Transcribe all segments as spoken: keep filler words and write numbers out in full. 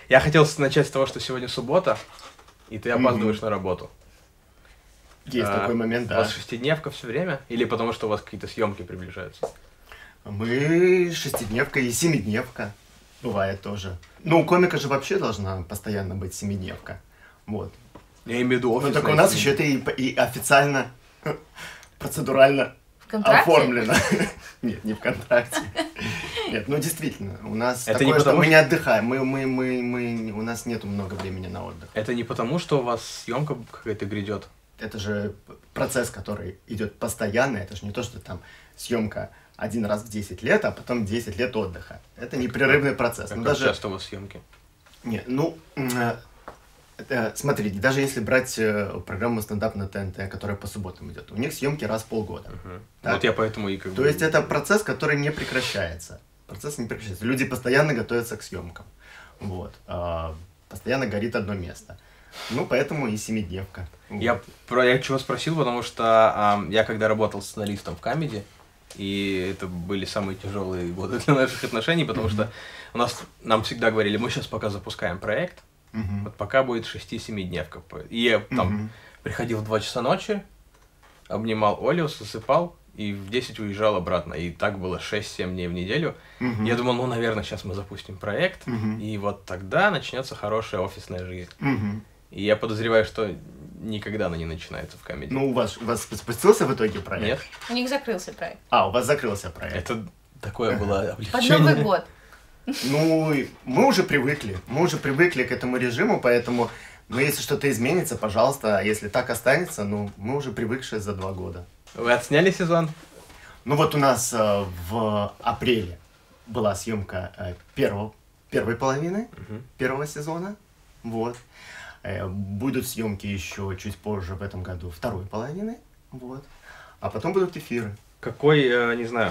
Я хотел начать с того, что сегодня суббота, и ты опаздываешь mm-hmm. на работу. Есть а, такой момент, да. У вас шестидневка все время? Или потому что у вас какие-то съемки приближаются? Мы шестидневка и семидневка. Бывает тоже. Ну, у комика же вообще должна постоянно быть семидневка. Вот. Я имею в виду офисная. Ну, только у нас еще это и, и официально, процедурально оформлено. Нет, не в контракте. Нет, ну действительно, у нас это такое, не что потому, мы не отдыхаем, мы, мы, мы, мы, у нас нет много времени на отдых. Это не потому, что у вас съемка какая-то грядет? Это же процесс, который идет постоянно, это же не то, что там съемка один раз в десять лет, а потом десять лет отдыха. Это непрерывный процесс. Как ну, даже... часто у вас съемки? Нет, ну, э, смотрите, даже если брать э, программу «Стендап» на ТНТ, которая по субботам идет, у них съемки раз в полгода. Uh-huh. Вот я поэтому и как То бы... есть это процесс, который не прекращается. Процесс не прекращается. Люди постоянно готовятся к съемкам. Вот. А, постоянно горит одно место. Ну, поэтому и семидневка. Я, вот. про, я чего спросил, потому что а, я когда работал сценаристом в Камеди, и это были самые тяжелые годы для наших отношений, потому mm-hmm. что у нас, нам всегда говорили, мы сейчас пока запускаем проект, mm-hmm. вот пока будет шесть-семидневка. И я там mm-hmm. приходил в два часа ночи, обнимал Олю, засыпал, и в десять уезжал обратно. И так было шесть-семь дней в неделю. Mm-hmm. Я думал, ну, наверное, сейчас мы запустим проект, mm-hmm. и вот тогда начнется хорошая офисная жизнь. Mm-hmm. И я подозреваю, что никогда она не начинается в Камеди. Ну, у вас, у вас спустился в итоге проект? Нет. У них закрылся проект. А, у вас закрылся проект. Это такое было облегчение. Под Новый год. Ну, мы уже привыкли. Мы уже привыкли к этому режиму, поэтому, ну, если что-то изменится, пожалуйста, если так останется, ну, мы уже привыкшие за два года. Вы отсняли сезон? Ну, вот у нас э, в апреле была съемка э, первого, первой половины uh-huh. первого сезона. Вот. Э, будут съемки еще чуть позже в этом году второй половины. Вот. А потом будут эфиры. Какой, э, не знаю,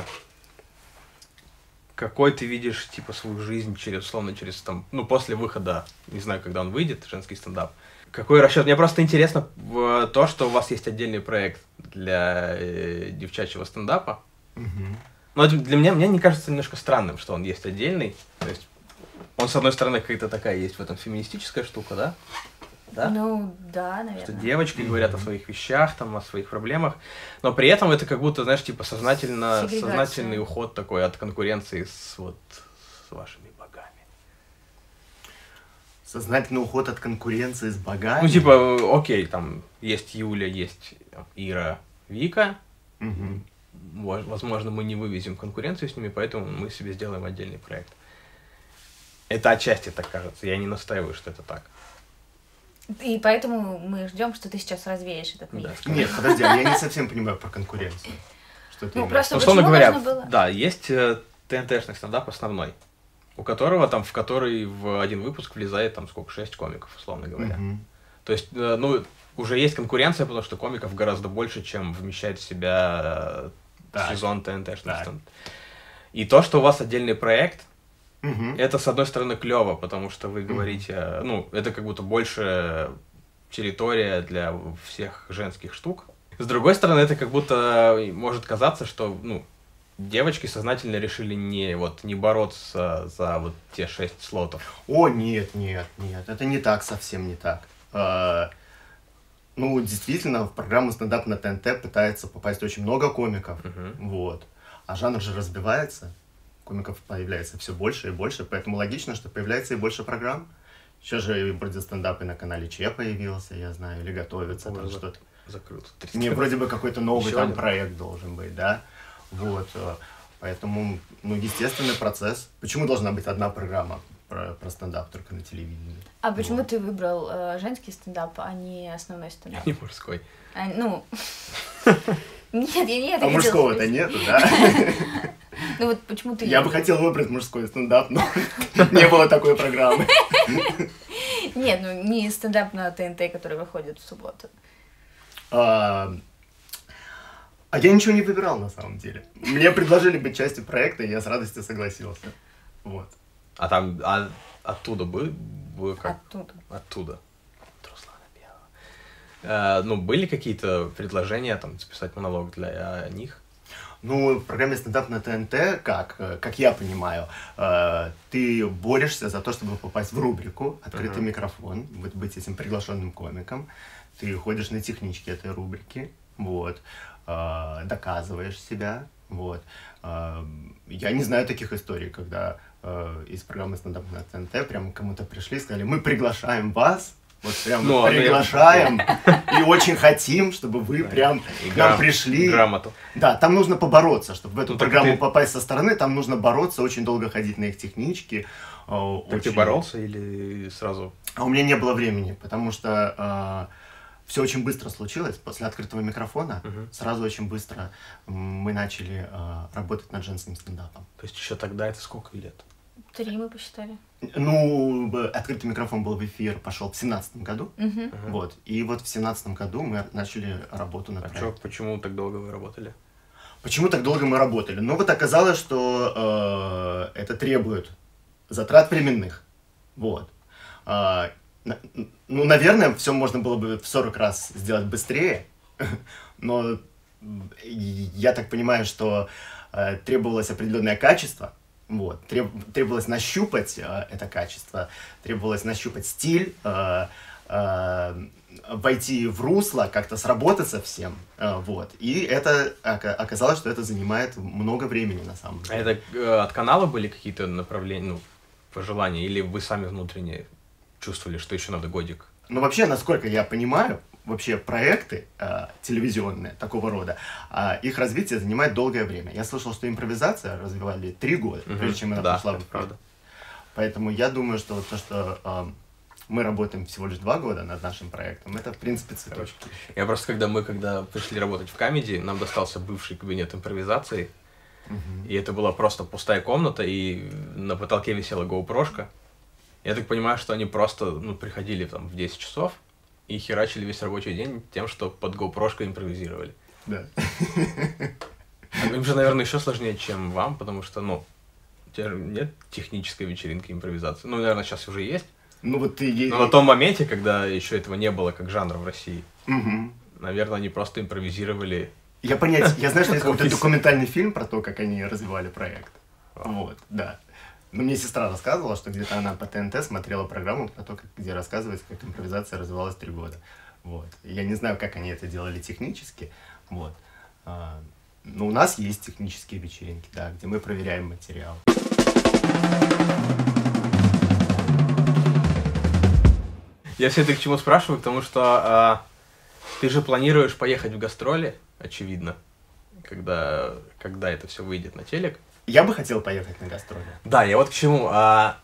какой ты видишь, типа, свою жизнь через, условно, через, там, ну, после выхода, не знаю, когда он выйдет, женский стендап. Какой расчет? Мне просто интересно в то, что у вас есть отдельный проект для э, девчачьего стендапа. Mm-hmm. Но для меня, мне не кажется немножко странным, что он есть отдельный. То есть он, с одной стороны, какая-то такая есть в этом феминистическая штука, да? Да? Ну, да, наверное. Что девочки mm-hmm. говорят о своих вещах, там, о своих проблемах, но при этом это как будто, знаешь, типа сознательно, сознательный уход такой от конкуренции с, вот, с вашими богами. Сознательный уход от конкуренции с богами? Ну, типа, окей, там есть Юля, есть Ира, Вика. Mm-hmm. Возможно, мы не вывезем конкуренцию с ними, поэтому мы себе сделаем отдельный проект. Это отчасти так кажется, я не настаиваю, что это так. И поэтому мы ждем, что ты сейчас развеешь этот миф. Да, нет, подожди, я не совсем понимаю про конкуренцию. Что ты ну, просто ну, условно говоря, было... да, есть э, ТНТшный стендап основной, у которого там, в который в один выпуск влезает там сколько, шесть комиков, условно говоря. Mm-hmm. То есть, э, ну, уже есть конкуренция, потому что комиков гораздо больше, чем вмещает в себя э, сезон ТНТшный стендап. И то, что у вас отдельный проект, Uh-huh. это, с одной стороны, клево, потому что вы говорите, uh-huh. ну, это как будто больше территория для всех женских штук. С другой стороны, это как будто может казаться, что, ну, девочки сознательно решили не, вот, не бороться за вот те шесть слотов. О, нет, нет, нет, это не так, совсем не так. А, ну, действительно, в программу «Стендап» на ТНТ пытается попасть очень много комиков, uh-huh. вот. А жанр же разбивается. Комиков появляется все больше и больше, поэтому логично, что появляется и больше программ. Сейчас же вроде стендап и на канале Че появился, я знаю, или готовится там за... что-то. Закрыто. Не, вроде бы какой-то новый Еще там один. проект должен быть, да? Вот. Поэтому, ну, естественный процесс. Почему должна быть одна программа про, про стендап только на телевидении? А почему вот. ты выбрал э, женский стендап, а не основной стендап? Не мужской. А, ну... Нет, я не это А мужского-то нету, да? Ну вот почему ты... Я бы хотел выбрать мужской стендап, но не было такой программы. Нет, ну не стендап на ТНТ, который выходит в субботу. А я ничего не выбирал на самом деле. Мне предложили быть частью проекта, и я с радостью согласился. Вот. А там а, оттуда бы, бы как? Оттуда. Оттуда. Ну, были какие-то предложения, там, записать монолог для них? Ну, в программе «Стендап на ТНТ», как, как я понимаю, ты борешься за то, чтобы попасть в рубрику «Открытый uh-huh. микрофон», быть этим приглашенным комиком. Ты ходишь на технички этой рубрики, вот, доказываешь себя, вот. Я не знаю таких историй, когда из программы «Стендап на ТНТ» прям кому-то пришли и сказали: мы приглашаем вас, вот прям ну, приглашаем и очень хотим, чтобы вы прям и к нам грам... пришли. Грамоту. Да, там нужно побороться, чтобы в эту ну, программу ты... попасть со стороны, там нужно бороться, очень долго ходить на их технички. Так очень... ты боролся или сразу? А у меня не было времени, потому что э, все очень быстро случилось. После открытого микрофона угу. сразу очень быстро мы начали э, работать над женским стендапом. То есть еще тогда это сколько лет? Три мы посчитали. Ну, открытый микрофон был в эфир, пошел в семнадцатом году, uh-huh. uh-huh. вот, и вот в семнадцатом году мы начали работу над а проектом. Чё, почему так долго вы работали? Почему так долго мы работали? Ну, вот оказалось, что э, это требует затрат временных, вот. Э, ну, наверное, все можно было бы в сорок раз сделать быстрее, но я так понимаю, что э, требовалось определенное качество. Вот. Треб, требовалось нащупать э, это качество, требовалось нащупать стиль, э, э, войти в русло, как-то сработаться всем. Э, вот. И это оказалось, что это занимает много времени на самом деле. А это э, от канала были какие-то направления, ну, пожелания, или вы сами внутренне чувствовали, что еще надо годик? Ну, вообще, насколько я понимаю, вообще проекты э, телевизионные такого рода, э, их развитие занимает долгое время. Я слышал, что импровизация развивали три года, uh-huh. прежде чем она да, пошла в правда. Поэтому я думаю, что вот то, что э, мы работаем всего лишь два года над нашим проектом, это, в принципе, цветочки. Я просто, когда мы когда пришли работать в Камеди, нам достался бывший кабинет импровизации, uh-huh. и это была просто пустая комната, и на потолке висела гоупрошка. Я так понимаю, что они просто ну, приходили там в десять часов, и херачили весь рабочий день тем, что под гоупрошкой импровизировали. Да. А им же, наверное, еще сложнее, чем вам, потому что, ну, у тебя же нет технической вечеринки импровизации. Ну, наверное, сейчас уже есть. Ну, вот ты... Но на том моменте, когда еще этого не было как жанра в России, угу. наверное, они просто импровизировали. Я понять, я знаю, что есть какой-то документальный фильм про то, как они развивали проект. Вот, да. Но мне сестра рассказывала, что где-то она по ТНТ смотрела программу про то, как, где рассказывается, как импровизация развивалась три года. Вот. Я не знаю, как они это делали технически, вот. А, но у нас есть технические вечеринки, да, где мы проверяем материал. Я все это к чему спрашиваю, потому что а, ты же планируешь поехать в гастроли, очевидно, когда, когда это все выйдет на телек. Я бы хотел поехать на гастроли. Да, я вот к чему. А...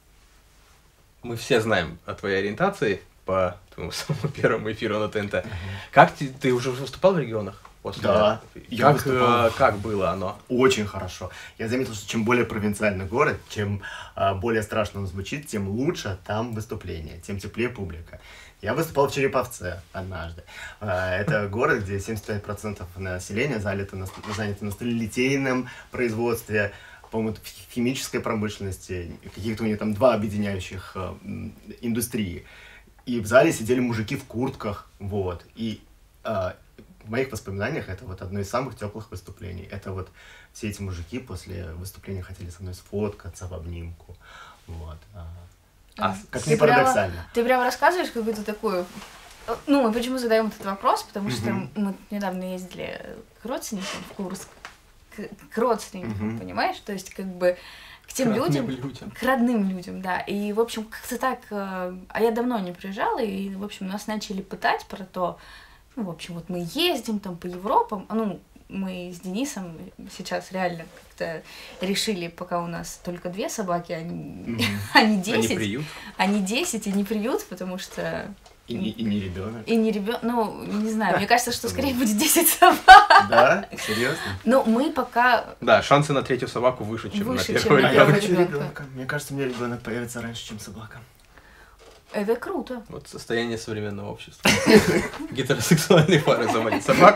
Мы все знаем о твоей ориентации по твоему самому первому эфиру на ТНТ. Uh-huh. Как ты, ты уже выступал в регионах? После да, я как, выступал. Как было оно? Очень хорошо. Я заметил, что чем более провинциальный город, чем а, более страшно он звучит, тем лучше там выступление, тем теплее публика. Я выступал в Череповце однажды. Это город, где семьдесят пять процентов населения занято на, занято на сталелитейном производстве, по-моему, в химической промышленности, каких-то у них там два объединяющих э, индустрии. И в зале сидели мужики в куртках, вот. И э, в моих воспоминаниях это вот одно из самых теплых выступлений. Это вот все эти мужики после выступления хотели со мной сфоткаться в обнимку, вот. А, как ни парадоксально. Прямо, ты прямо рассказываешь какую-то такую... Ну, мы почему задаем этот вопрос? Потому что mm-hmm. мы недавно ездили к родственникам в Курск. К, к родственникам, mm-hmm. понимаешь? То есть, как бы, к тем к людям, людям, к родным людям, да. И, в общем, как-то так... А я давно не приезжала, и, в общем, нас начали пытать про то... Ну, в общем, вот мы ездим там по Европам, ну... Мы с Денисом сейчас реально как-то решили, пока у нас только две собаки, а не, mm-hmm. а не десять. А не приют. А не десять и не приют, потому что... И, и, и не ребенок. И не ребенок. Ну, не знаю, мне кажется, что скорее будет десять собак. Да? Серьезно? Но мы пока... Да, шансы на третью собаку выше, чем выше, на первую. Чем а я хочу ребенка. Мне кажется, у меня ребенок появится раньше, чем собака. Это круто. Вот состояние современного общества. Гетеросексуальные пары заводят собак.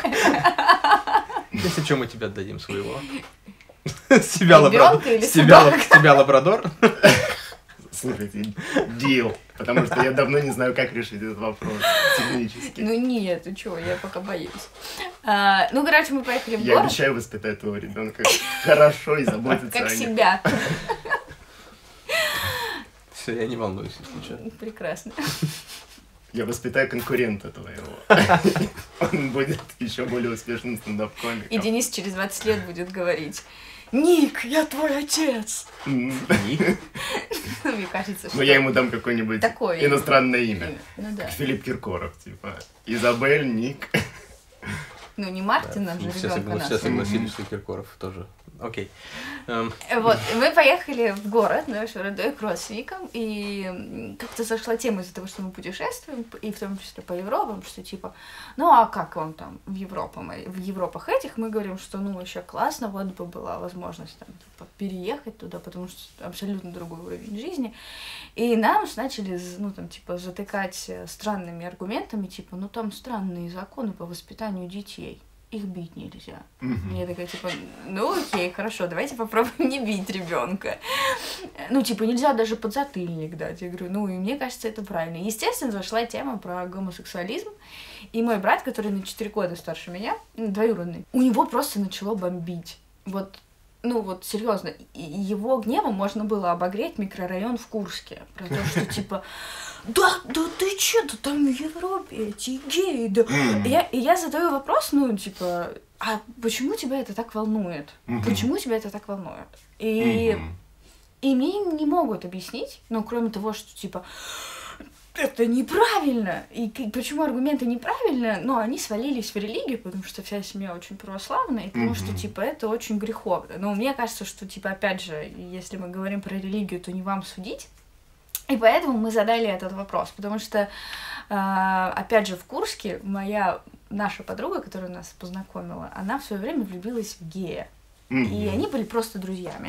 Если что, мы тебе отдадим своего. С тебя лабрадор. С тебя лабрадор. Слушайте, дил, потому что я давно не знаю, как решить этот вопрос технически. Ну нет, ты чего, я пока боюсь. А, ну, короче, мы поехали в Я город. обещаю воспитать твоего ребенка хорошо и заботиться Как о нем. себя. Все, я не волнуюсь, если что. Прекрасно. Я воспитаю конкурента твоего. Он будет еще более успешным стендап-комиком. И Денис через двадцать лет будет говорить: Ник, я твой отец. М. Мне кажется, что... Ну, я ему дам какое-нибудь Такое иностранное имя. Ну да. Как Филипп Киркоров, типа. Изабель, Ник. Ну, не Мартин, нам же Ну, все, ребенка согла- все нас. согласились, что Киркоров тоже. Окей. Эм, Вот, и мы поехали в город, наш родной, к родственникам, и м, как-то зашла тема из-за того, что мы путешествуем, и в том числе по Европам, что типа, ну а как вам там в Европах, в Европах этих, мы говорим, что ну вообще классно, вот бы была возможность там типа, переехать туда, потому что абсолютно другой уровень жизни, и нам начали, ну там типа затыкать странными аргументами, типа, ну там странные законы по воспитанию детей. Их бить нельзя. Мгм. Я такая, типа, ну окей, хорошо, давайте попробуем не бить ребенка. Ну, типа, нельзя даже подзатыльник дать. Я говорю, ну, и мне кажется, это правильно. Естественно, зашла тема про гомосексуализм. И мой брат, который на четыре года старше меня, ну, двоюродный, у него просто начало бомбить. Вот, ну, вот, серьезно, его гневом можно было обогреть микрорайон в Курске. Про то, что, типа, да, да ты чё, да там в Европе эти геи, да. И я, и я задаю вопрос, ну, типа, а почему тебя это так волнует? Мгм. Почему тебя это так волнует? И, Мгм. и мне не могут объяснить, ну, кроме того, что, типа, это неправильно. И к- почему аргументы неправильно, но они свалились в религию, потому что вся семья очень православная, и потому что, Мгм. типа, это очень греховно. Но мне кажется, что, типа, опять же, если мы говорим про религию, то не вам судить. И поэтому мы задали этот вопрос, потому что, а, опять же, в Курске моя, наша подруга, которая нас познакомила, она в свое время влюбилась в гея. И Мгм. они были просто друзьями.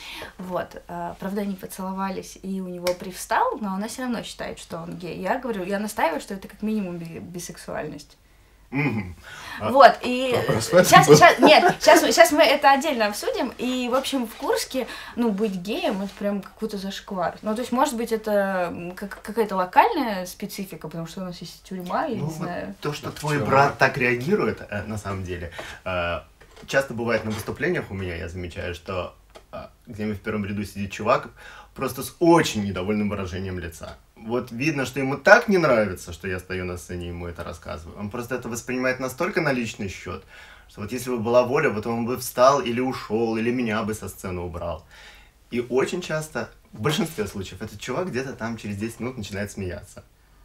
Вот, а, правда, они поцеловались, и у него привстал, но она все равно считает, что он гей. Я говорю, я настаиваю, что это как минимум би- бисексуальность. Мгм. А- Вот, и Вопрос в этом сейчас, был. сейчас, нет, сейчас, сейчас мы это отдельно обсудим, и, в общем, в Курске, ну, быть геем, это прям какой-то зашквар. Ну, то есть, может быть, это м, как, какая-то локальная специфика, потому что у нас есть тюрьма, я Ну, не вот знаю. то, что твой Чё? брат так реагирует, э, на самом деле, э, часто бывает на выступлениях у меня, я замечаю, что э, где-нибудь в первом ряду сидит чувак просто с очень недовольным выражением лица. Вот видно, что ему так не нравится, что я стою на сцене и ему это рассказываю. Он просто это воспринимает настолько на личный счет, что вот если бы была воля, вот он бы встал или ушел, или меня бы со сцены убрал. И очень часто, в большинстве случаев, этот чувак где-то там через десять минут начинает смеяться.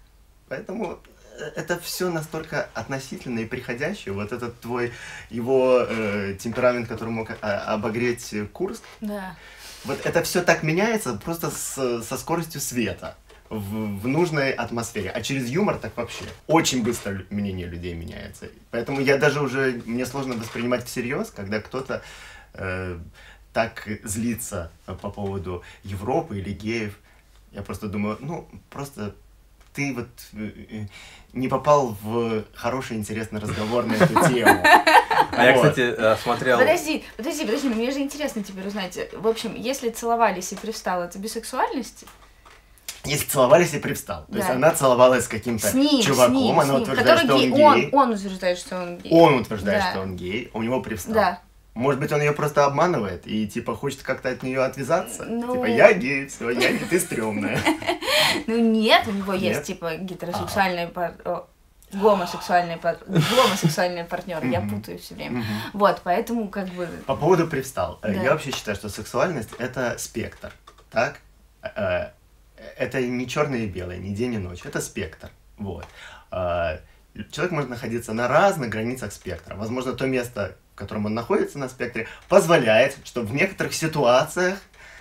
Поэтому э, это все настолько относительно и приходящее. Вот этот твой, его э, темперамент, который мог а, обогреть э, Курск, Да. вот это все так меняется просто с- со скоростью света в, в нужной атмосфере. А через юмор так вообще. Очень быстро лю- мнение людей меняется. Поэтому я даже уже, мне сложно воспринимать всерьез, когда кто-то э, так злится по поводу Европы или геев. Я просто думаю, ну, просто ты вот э, э, не попал в хороший, интересный разговор на эту тему. А я, Вот. кстати, э, смотрел... Подожди, подожди, подожди, мне же интересно теперь узнать. В общем, если целовались и привстал, это бисексуальность? Если целовались и привстал. То есть Да. она целовалась с каким-то С ним, чуваком, с ним, она с ним. утверждает, Который что он гей. Он, гей. он утверждает, что он гей. Он утверждает, Да. что он гей, у него привстал. Да. Может быть, он ее просто обманывает и типа хочет как-то от нее отвязаться. Ну. Типа я гей, все, я не ты стрёмная. Ну нет, у него есть Нет? типа гетеросексуальный пар... о, гомосексуальный пар... гомосексуальный партнер. Я Мгм. путаю все время. Мгм. Вот, поэтому как бы. По поводу привстал. Э, Да. Я вообще считаю, что сексуальность это спектр. Так? Э, Это не черное и белое, не день и ночь. Это спектр. Вот. Э, Человек может находиться на разных границах спектра. Возможно, то место, в котором он находится на спектре, позволяет, что в некоторых ситуациях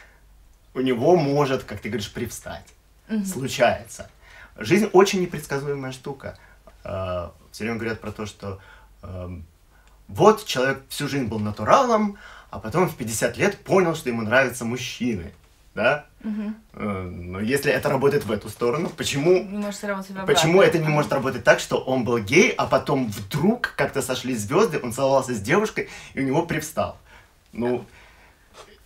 у него может, как ты говоришь, привстать. Мгм. Случается. Жизнь очень непредсказуемая штука. Э, Все время говорят про то, что эм, вот человек всю жизнь был натуралом, а потом в пятьдесят лет понял, что ему нравятся мужчины. Да? Мгм. Э, Но если это работает в эту сторону, почему, Не может сработать в обратную. почему это не может работать так, что он был гей, а потом вдруг как-то сошли звезды, он целовался с девушкой, и у него привстал? Ну,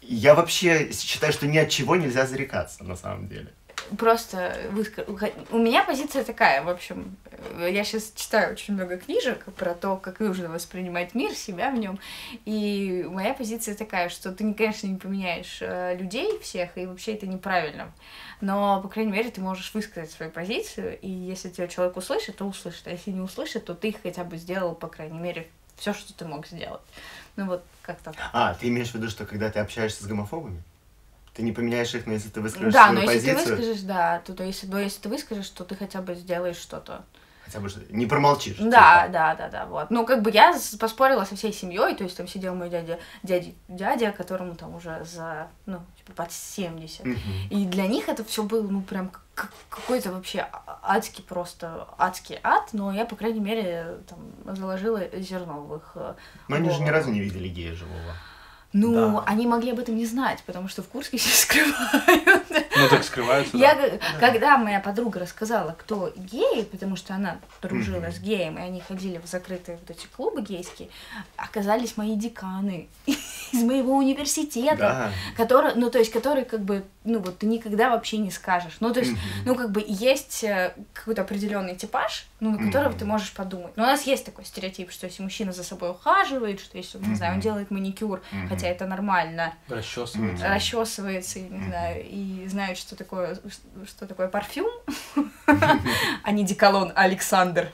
Я вообще считаю, что ни от чего нельзя зарекаться, на самом деле. Просто выска... у меня позиция такая, в общем, я сейчас читаю очень много книжек про то, как нужно воспринимать мир, себя в нем, и моя позиция такая, что ты, конечно, не поменяешь людей всех, и вообще это неправильно, но, по крайней мере, ты можешь высказать свою позицию, и если тебя человек услышит, то услышит, а если не услышит, то ты хотя бы сделал, по крайней мере, все, что ты мог сделать. Ну вот, как-то так. А, ты имеешь в виду, что когда ты общаешься с гомофобами? Ты не поменяешь их, но если ты выскажешь да, свою но если позицию... ты выскажешь, да, то, то если, но если ты выскажешь, то ты хотя бы сделаешь что-то. Хотя бы не промолчишь. Да, типа. да, да, да, вот. Ну, как бы я поспорила со всей семьей, то есть там сидел мой дядя, дядя, дядя, которому там уже за, ну, типа под семьдесят. Мгм. И для них это все было, ну, прям как- какой-то вообще адский просто, адский ад, но я, по крайней мере, там, заложила зерно в их... э, Но они же ни голову. разу не видели гея живого. Ну, Да. они могли об этом не знать, потому что в Курске все скрывают. Ну, так скрываются, Я, да. г- когда моя подруга рассказала, кто геи, потому что она дружила Мгм. с геем, и они ходили в закрытые вот эти клубы гейские, оказались мои деканы из моего университета, Да. которые, ну, то есть, которые, как бы, ну, вот, ты никогда вообще не скажешь. Ну, то есть, Мгм. ну, как бы, есть э, какой-то определенный типаж, ну, на которого Мгм. ты можешь подумать. Но у нас есть такой стереотип, что если мужчина за собой ухаживает, что если, не знаю, он Мгм. делает маникюр, Мгм. хотя это нормально, Расчесываются. Мгм. расчесывается, и, не Мгм. знаю, и знают, что такое, что такое парфюм, а не деколон Александр.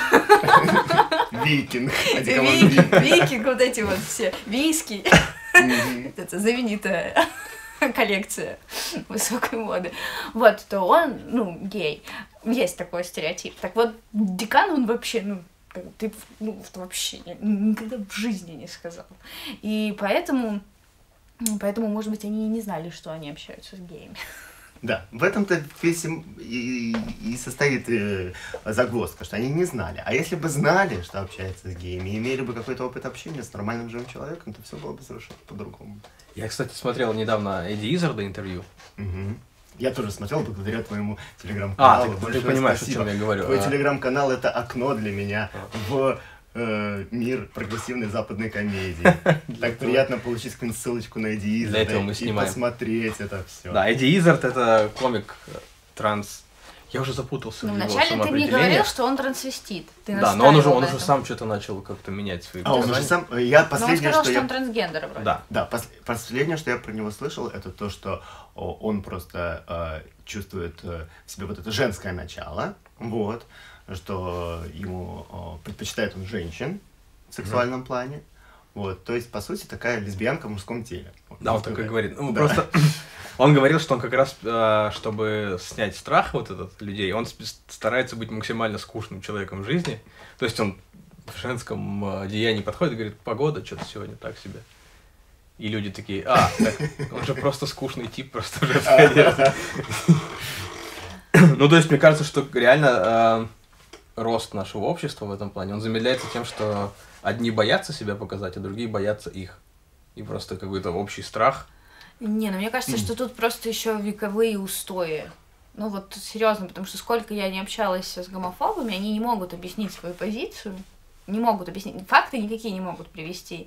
Викинг. одеколон Ви- Викинг. Викинг, вот эти вот все, виски. Мгм. Это знаменитая коллекция высокой моды. Вот, то он, ну, гей. Есть такой стереотип. Так вот, декан, он вообще, ну, как бы ты, ну, вот вообще ни- никогда в жизни не сказал. И поэтому, ну, поэтому, может быть, они и не знали, что они общаются с геями. Да, в этом-то весь им и, и состоит э, загвоздка, что они не знали. А если бы знали, что общаются с геями, и имели бы какой-то опыт общения с нормальным живым человеком, то все было бы совершенно по-другому. Я, кстати, смотрел недавно Эдди Иззарда интервью. Мгм. Я тоже смотрел благодаря твоему А, телеграм-каналу. ты, ты Большое понимаешь, спасибо. о чем я говорю. Твой А, телеграм-канал — это окно для меня А. в э, мир прогрессивной западной комедии. Так приятно получить какую-нибудь ссылочку на Эдди Для этого Иззарда мы и снимаем. посмотреть это все. Да, Эдди Иззард — это комик э, транс... Я уже запутался Ну, в его вначале ты мне самоопределениях. говорил, что он трансвестит. Ты Да, но он уже, настаивал он на уже этом. сам что-то начал как-то менять свои А он уже показания. сам... Я Но он последнее, сказал, что что я... он трансгендер вроде. Да. Да, пос- последнее, что я про него слышал, это то, что о, он просто э, чувствует э, в себе вот это женское начало, вот, что ему о, предпочитает он женщин в сексуальном плане, вот, то есть, по сути, такая лесбиянка в мужском теле. Да, он можно так и сказать. говорит. Ну, Да. просто он говорил, что он как раз, э, чтобы снять страх вот этот людей, он сп- старается быть максимально скучным человеком в жизни. То есть он в женском э, одеянии подходит и говорит: погода что-то сегодня так себе. И люди такие: а, так он же просто скучный тип, просто в женской одежде. Ну, то есть, мне кажется, что реально э, рост нашего общества в этом плане, он замедляется тем, что одни боятся себя показать, а другие боятся их. И просто какой-то общий страх. Не, ну мне кажется, что тут просто еще вековые устои. Ну вот серьезно, потому что сколько я не общалась с гомофобами, они не могут объяснить свою позицию, не могут объяснить, факты никакие не могут привести.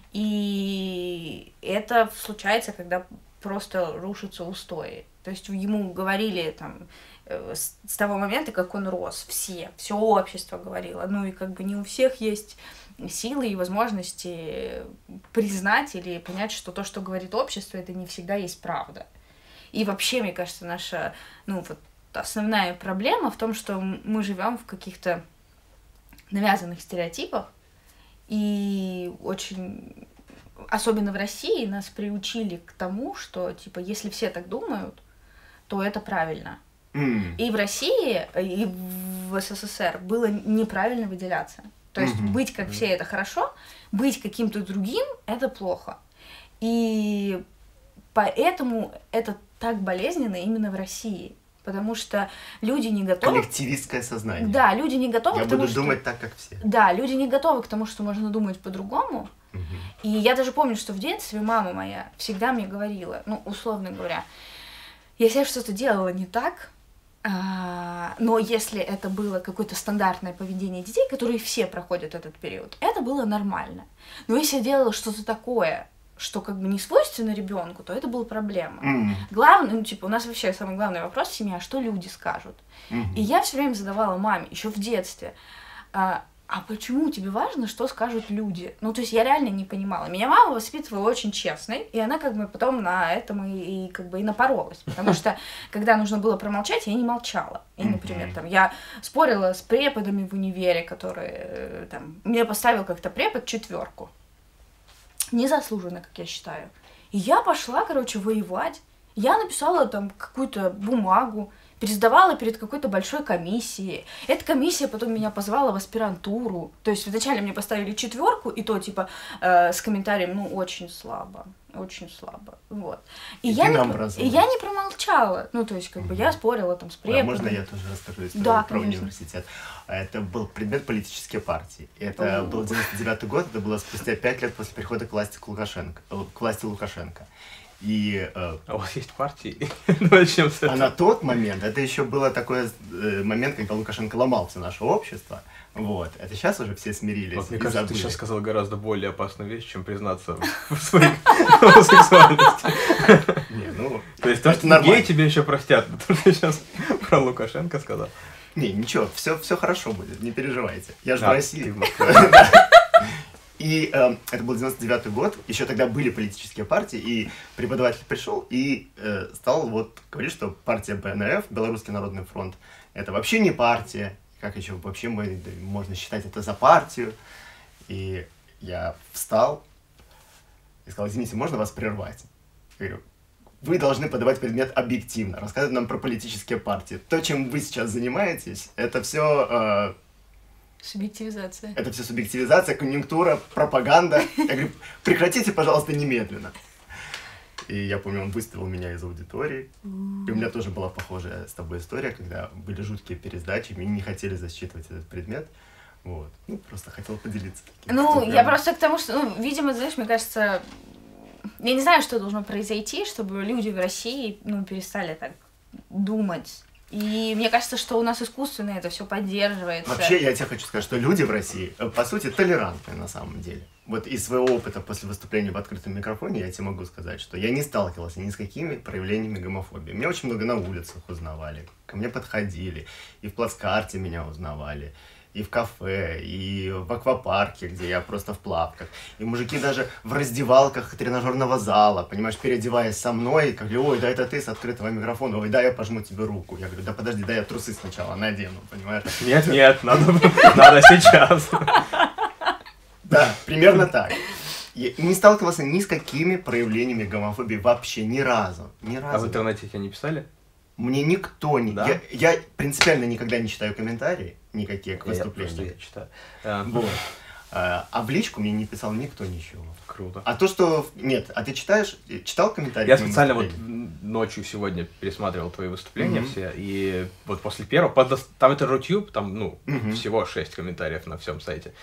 И это случается, когда просто рушатся устои. То есть ему говорили там э, с с того момента, как он рос, все, все общество говорило. Ну и как бы не у всех есть силы и возможности признать или понять, что то, что говорит общество, это не всегда есть правда. И вообще, мне кажется, наша, ну, вот основная проблема в том, что мы живем в каких-то навязанных стереотипах, и очень, особенно в России, нас приучили к тому, что, типа, если все так думают, то это правильно. М. И в России, и в СССР было неправильно выделяться. То есть Мгм. быть как все — это хорошо, быть каким-то другим — это плохо. И поэтому это так болезненно именно в России. Потому что люди не готовы... Коллективистское сознание. Да, люди не готовы Я к тому, буду что... думать так, как все. Да, люди не готовы к тому, что можно думать по-другому. Мгм. И я даже помню, что в детстве мама моя всегда мне говорила, ну, условно говоря, если я что-то делала не так, а, но если это было какое-то стандартное поведение детей, которые все проходят этот период, это было нормально. Но если я делала что-то такое, что как бы не свойственно ребенку, то это была проблема. Mm. Главное, ну, типа, у нас вообще самый главный вопрос в семье, а что люди скажут? Mm-hmm. И я все время задавала маме, еще в детстве, а, а почему тебе важно, что скажут люди? Ну, то есть я реально не понимала. Меня мама воспитывала очень честной, и она как бы потом на этом и, и как бы и напоролась. Потому что, когда нужно было промолчать, я не молчала. И, например, там, я спорила с преподами в универе, которые там, мне поставил как-то препод четверку. Незаслуженно, как я считаю. И я пошла, короче, воевать. Я написала там какую-то бумагу, пересдавала перед какой-то большой комиссией. Эта комиссия потом меня позвала в аспирантуру. То есть вначале мне поставили четверку, и то, типа, э, с комментарием, ну, очень слабо, очень слабо, вот. И, и, я, не, и я не промолчала. Ну, то есть, как mm-hmm. бы, я спорила там с преподом. А можно я тоже расскажу историю да, про конечно. университет? Это был предмет политические партии. Это mm-hmm. был девяносто девятый год, это было спустя пять лет после перехода к власти, к Лукашенко, к власти Лукашенко. И, э, а у вас есть партии? Начнем с этого. А на тот момент, это еще был такой э, момент, когда Лукашенко ломал все наше общество. Вот. Это сейчас уже все смирились. Вот, мне и кажется, забыли. ты сейчас сказал гораздо более опасную вещь, чем признаться в своей гомосексуальности. Не, ну, то есть то, что геи тебе еще простят, то, что ты сейчас про Лукашенко сказал. Не, ничего, все, все хорошо будет, не переживайте. Я же в России. И э, это был девяносто девятый год, еще тогда были политические партии, и преподаватель пришел и э, стал вот говорить, что партия бэ эн эф, Белорусский народный фронт, это вообще не партия, как еще вообще мы, можно считать это за партию. И я встал и сказал: извините, можно вас прервать? Я говорю: вы должны подавать предмет объективно, рассказывать нам про политические партии. То, чем вы сейчас занимаетесь, это все... Э, Субъективизация. Это все субъективизация, конъюнктура, пропаганда. Я говорю: прекратите, пожалуйста, немедленно. И я помню, он выставил меня из аудитории. И у меня тоже была похожая с тобой история, когда были жуткие пересдачи, мне не хотели засчитывать этот предмет. Вот. Ну, просто хотел поделиться. Ну, я просто к тому, что, ну, видимо, знаешь, мне кажется, я не знаю, что должно произойти, чтобы люди в России, ну, перестали так думать. И мне кажется, что у нас искусственно это все поддерживается. Вообще, я тебе хочу сказать, что люди в России, по сути, толерантны на самом деле. Вот из своего опыта после выступления в открытом микрофоне я тебе могу сказать, что я не сталкивался ни с какими проявлениями гомофобии. Меня очень много на улицах узнавали, ко мне подходили, и в плацкарте меня узнавали, и в кафе, и в аквапарке, где я просто в плавках. И мужики даже в раздевалках тренажерного зала, понимаешь, переодеваясь со мной, как говорю: ой, да это ты с открытого микрофона, ой, да я пожму тебе руку. Я говорю: да подожди, да я трусы сначала надену, понимаешь? Нет, нет, надо, надо сейчас. Да, примерно так. Я не сталкивался ни с какими проявлениями гомофобии вообще, ни разу, ни разу. А в интернете тебе не писали? Мне никто не... Да? Я, я принципиально никогда не читаю комментарии никакие к выступлениям. Я, я читаю. А, вот. А, а в личку мне не писал никто ничего. Круто. А то, что... Нет, а ты читаешь? Читал комментарии? Я специально вот ночью сегодня пересматривал твои выступления mm-hmm. все, и вот после первого... Под... Там это Рутюб, там, ну, mm-hmm. всего шесть комментариев на всем сайте.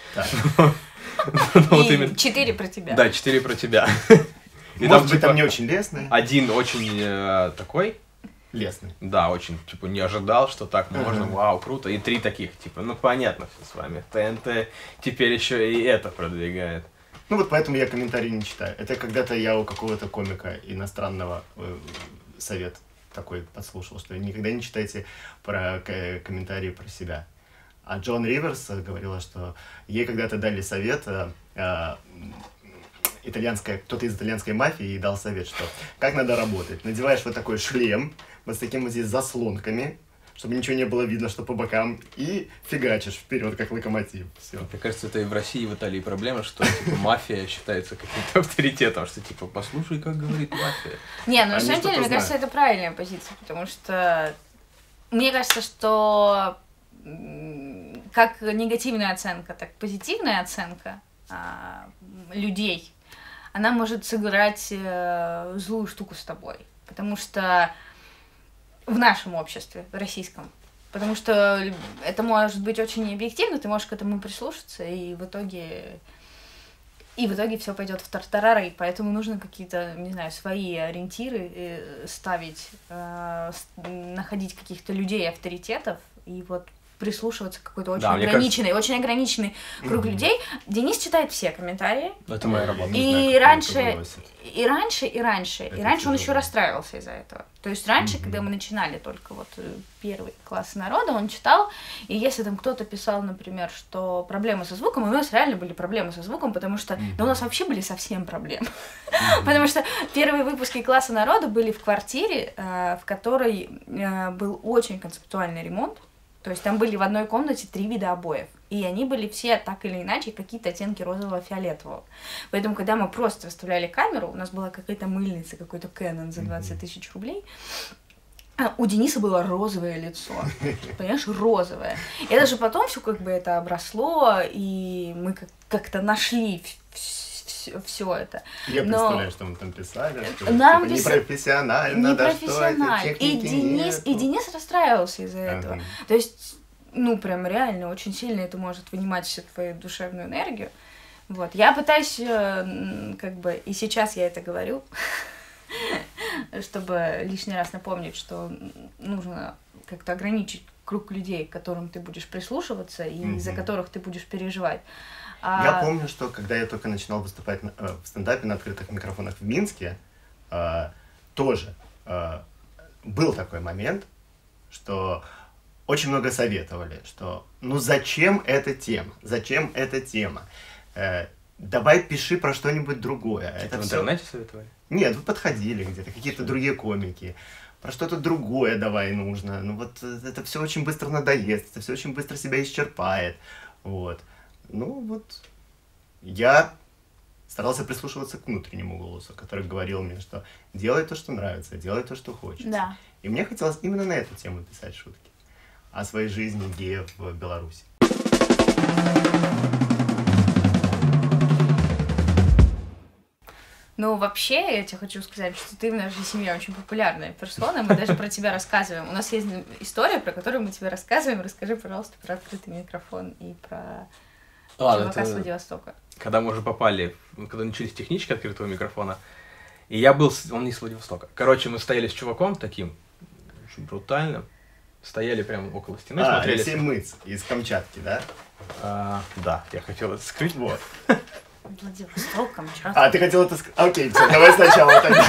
И четыре про тебя. Да, четыре про тебя. Может быть, там не очень лестный. Один очень такой... Лесный. Да, очень, типа, не ожидал, что так можно, uh-huh. вау, круто. И три таких, типа, ну, понятно все с вами. ТНТ теперь еще и это продвигает. Ну, вот поэтому я комментарии не читаю. Это когда-то я у какого-то комика иностранного э, совет такой подслушал, что никогда не читайте про к- комментарии про себя. А Джон Риверс говорила, что ей когда-то дали совет... Э, э, итальянская, кто-то из итальянской мафии ей дал совет, что как надо работать. Надеваешь вот такой шлем, вот с такими вот здесь заслонками, чтобы ничего не было видно, что по бокам, и фигачишь вперед, как локомотив. Все. Мне кажется, это и в России, и в Италии проблема, что типа, мафия считается каким-то авторитетом, что типа, послушай, как говорит мафия. Не, ну на самом деле, мне кажется, это правильная позиция, потому что мне кажется, что как негативная оценка, так позитивная оценка а, людей, она может сыграть э, злую штуку с тобой. Потому что в нашем обществе, в российском. Потому что это может быть очень необъективно, ты можешь к этому прислушаться, и в итоге... И в итоге все пойдет в тартарары, и поэтому нужно какие-то, не знаю, свои ориентиры ставить, э, находить каких-то людей, авторитетов, и вот прислушиваться к какой-то очень Да, мне ограниченный, кажется... очень ограниченный круг mm-hmm. людей. Денис читает все комментарии. Это моя работа. И знаю, раньше, и раньше, и раньше, это и раньше он еще расстраивался из-за этого. То есть раньше, mm-hmm. когда мы начинали только вот первый класс народа, он читал, и если там кто-то писал, например, что проблемы со звуком, у нас реально были проблемы со звуком, потому что, mm-hmm. да у нас вообще были совсем проблемы. Mm-hmm. Потому что первые выпуски класса народа были в квартире, в которой был очень концептуальный ремонт. То есть там были в одной комнате три вида обоев. И они были все так или иначе какие-то оттенки розового-фиолетового. Поэтому, когда мы просто выставляли камеру, у нас была какая-то мыльница, какой-то Canon за двадцать тысяч рублей, у Дениса было розовое лицо. Понимаешь, розовое. И даже потом все как бы это обросло, и мы как-то нашли все это. Я Но... представляю, что мы там писали, что нам типа, пис... непрофессионально, непрофессионально. да, что и Денис, нету. и Денис расстраивался из-за ага. этого. То есть, ну, прям реально очень сильно это может вынимать всю твою душевную энергию. Вот. Я пытаюсь, как бы, и сейчас я это говорю, чтобы лишний раз напомнить, что нужно как-то ограничить круг людей, к которым ты будешь прислушиваться и mm-hmm. за которых ты будешь переживать. А... Я помню, что когда я только начинал выступать на, э, в стендапе на открытых микрофонах в Минске, э, тоже э, был такой момент, что очень много советовали, что ну зачем эта тема, зачем эта тема, э, давай пиши про что-нибудь другое. Это в всё... интернете советовали? Нет, вы подходили где-то, какие-то другие комики. Про что-то другое давай нужно. Ну вот это все очень быстро надоест, это все очень быстро себя исчерпает. Вот. Ну вот, я старался прислушиваться к внутреннему голосу, который говорил мне, что делай то, что нравится, делай то, что хочется. Да. И мне хотелось именно на эту тему писать шутки. О своей жизни геев в Беларуси. Ну, вообще, я тебе хочу сказать, что ты в нашей семье очень популярная персона, мы даже про тебя рассказываем. У нас есть история, про которую мы тебе рассказываем. Расскажи, пожалуйста, про открытый микрофон и про а, чувака это... с Владивостока. Когда мы уже попали, когда начались технички открытого микрофона, и я был, он не с Владивостока. Короче, мы стояли с чуваком таким, очень брутальным, стояли прямо около стены, а, смотрели... Алексей Мыц из Камчатки, да? А, да, я хотел это скрыть. Вот. Владивосток, Камчатка. А, ты хотел это сказать? Окей, все, давай сначала тогда.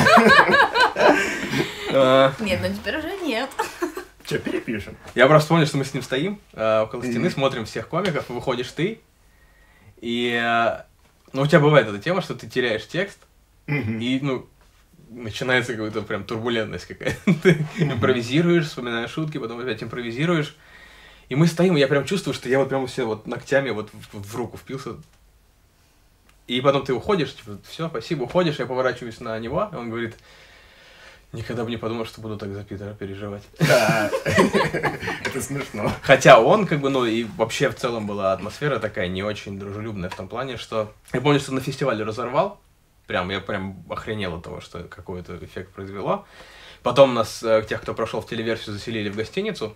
Нет, ну теперь уже нет. Че, перепишем? Я просто помню, что мы с ним стоим около стены, смотрим всех комиков, выходишь ты, и, ну, у тебя бывает эта тема, что ты теряешь текст, и, ну, начинается какая-то прям турбулентность какая-то. Ты импровизируешь, вспоминаешь шутки, потом опять импровизируешь. И мы стоим, и я прям чувствую, что я вот прям все вот ногтями вот в, в руку впился. И потом ты уходишь, типа, все, спасибо, уходишь, я поворачиваюсь на него, и он говорит, никогда бы не подумал, что буду так за Питера переживать. Да, это смешно. Хотя он, как бы, ну, и вообще в целом была атмосфера такая не очень дружелюбная в том плане, что... Я помню, что на фестивале разорвал, прям, я прям охренел от того, что какой-то эффект произвело. Потом нас, тех, кто прошел в телеверсию, заселили в гостиницу,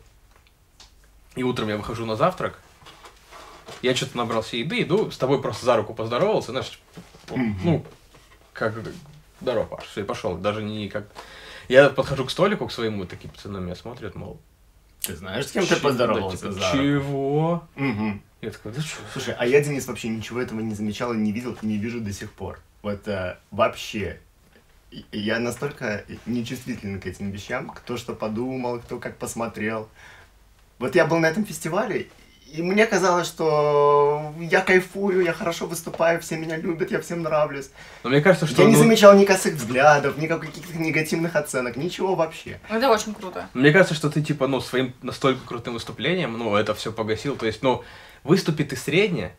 и утром я выхожу на завтрак, я что-то набрался еды, иду, с тобой просто за руку поздоровался, знаешь, mm-hmm. ну, как, здорово, Паш, все, и пошел, даже не как... Я подхожу к столику, к своему, такие пацаны на меня смотрят, мол... Ты знаешь, с кем ты поздоровался? Да, типа, чего? Угу. Я такой, да что? Слушай, а я, Денис, вообще ничего этого не замечал и не видел, и не вижу до сих пор. Вот а, вообще, я настолько нечувствителен к этим вещам, кто что подумал, кто как посмотрел. Вот я был на этом фестивале, и мне казалось, что я кайфую, я хорошо выступаю, все меня любят, я всем нравлюсь. Но мне кажется, что... Я не ну... замечал ни косых взглядов, ни каких-то негативных оценок, ничего вообще. Это очень круто. Мне кажется, что ты, типа, ну, своим настолько крутым выступлением, ну, это все погасил. То есть, ну, выступи ты средне,